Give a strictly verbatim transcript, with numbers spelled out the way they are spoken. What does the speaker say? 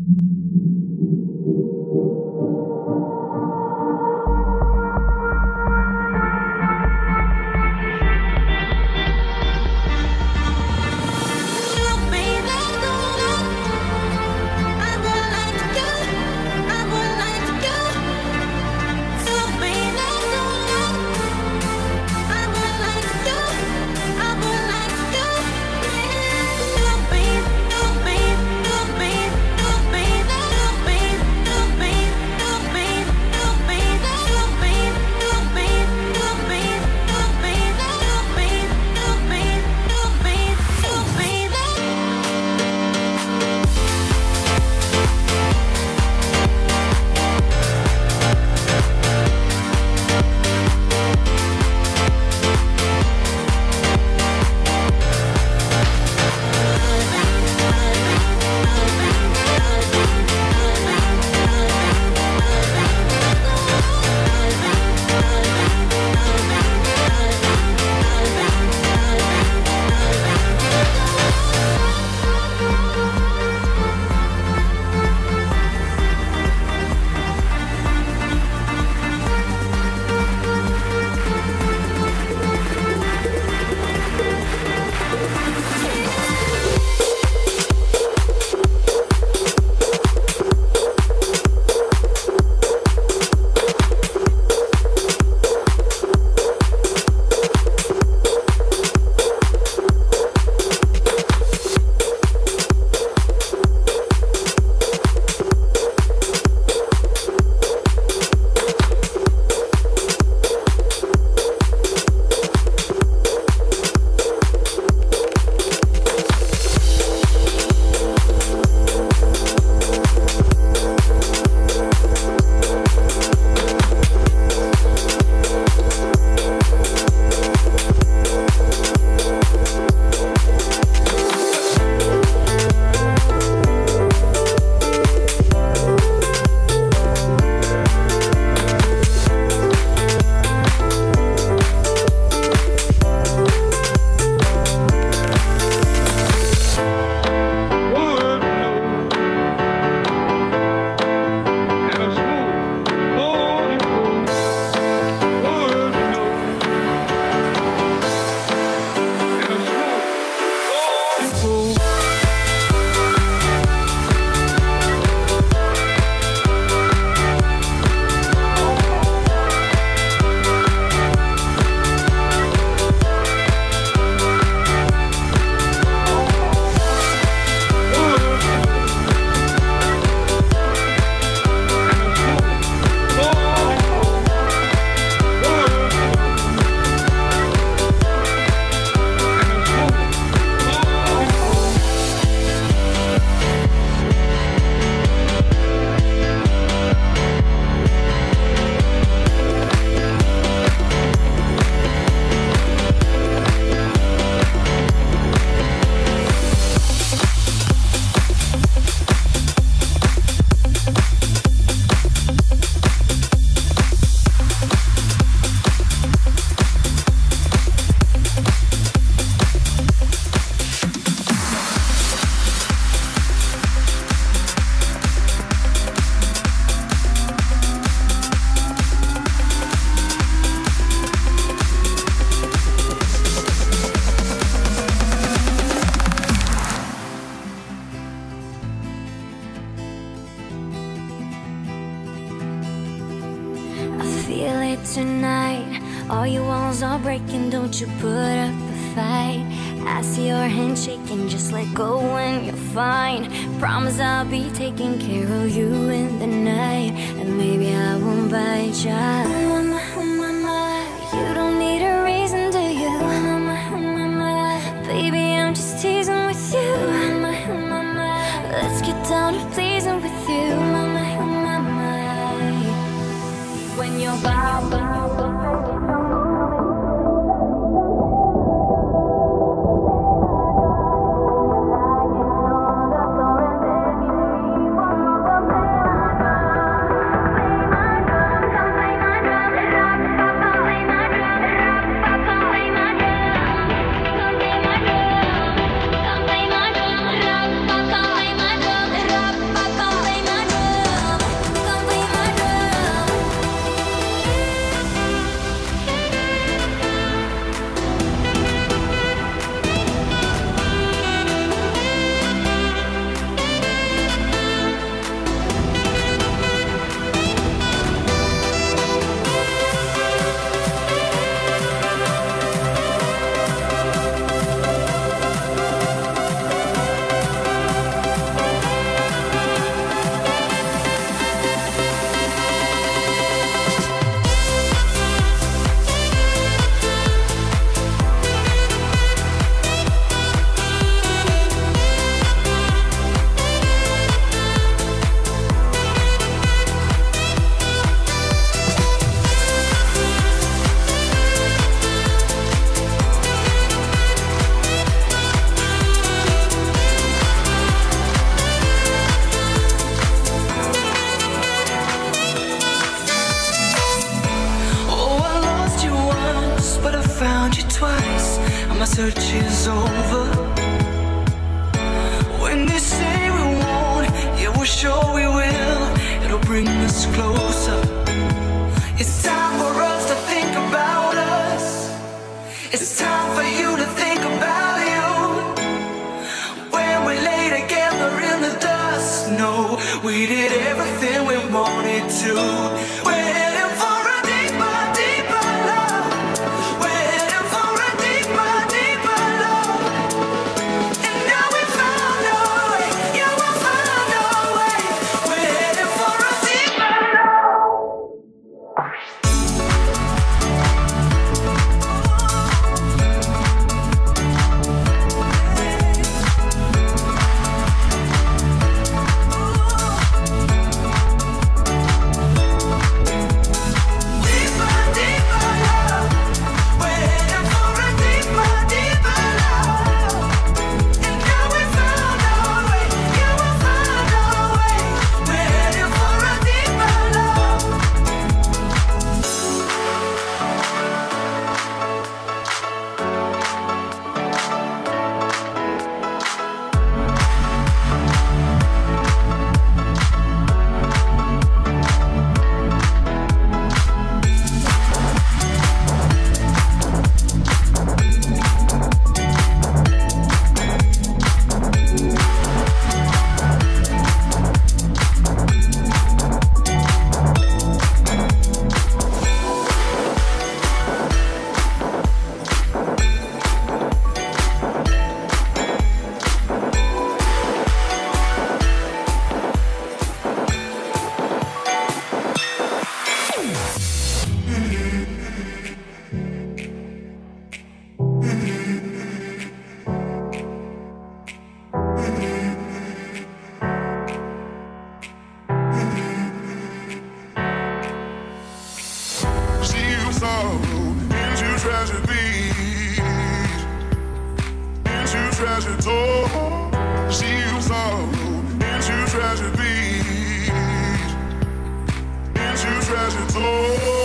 feel it tonight. All your walls are breaking, don't you put up a fight. I see your hand shaking, just let go when you're fine. Promise I'll be taking care of you in the night, and maybe I won't bite ya. You don't need a reason, do you? Baby, I'm just teasing with you. Let's get down to pleasing with you. When you're bow, bow, bow. Come search is over. When they say we won't, yeah, we're sure we will. It'll bring us closer. It's time for us to think about us. It's time for you to think about you. When we lay together in the dust, no, we did everything we wanted to. We're heading for a deeper, deeper love. We're heading for a deeper, deeper love. And now we found our way. Yeah, we found our way. We're heading for a deeper love. Into tragedy, into tragedy.